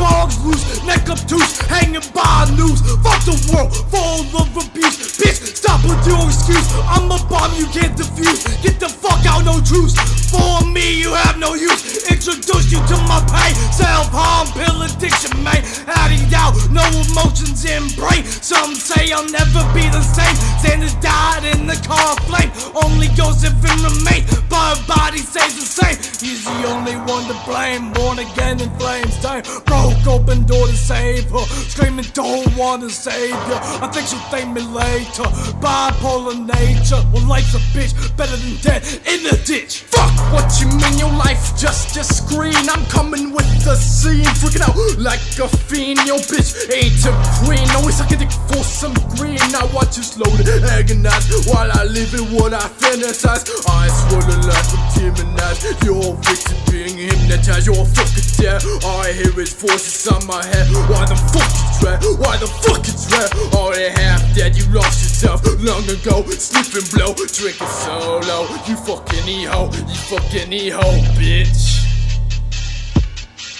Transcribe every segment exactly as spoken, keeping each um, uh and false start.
dogs loose, neck obtuse, hanging by noose. Fuck the world, full of abuse. Bitch, stop with your excuse. I'm a bomb you can't defuse. Get the fuck out, no truce. For me, you have no use. Introduce you to my pain. Self-harm, pill addiction, man. Adding out, no emotions in brain. Some say I'll never be the same. Santa died in the car flame. Only goes if it remains, but her body stays the same. He's the only one to blame. Born again in flames, time. Broke open door to save her. Screaming, don't wanna save you. I think she'll thank me later. Bipolar nature. Well, life's a bitch, better than dead in the ditch. Fuck what you mean, your life just a screen. I'm coming with the scene, freaking out like a fiend. Yo bitch ain't a queen, always suck a dick for some green. Now watch you slowly agonize while I live in what I fantasize. I swallow life from demonized. You're victim being hypnotized. You're fucking dead. All I hear is voices on my head. Why the fuck you dread? Why the fuck you dread? All they have dead, you lost yourself long ago. Sniffing blow, drinking solo. You fucking e-ho, you fucking e-ho, bitch.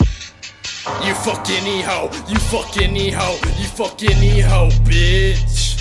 You fucking e-ho, you fucking e-ho, you fucking e-ho, bitch.